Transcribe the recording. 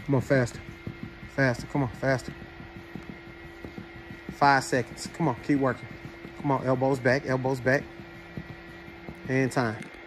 Come on, faster. Faster, come on, faster. 5 seconds. Come on, keep working. Come on, elbows back, and time.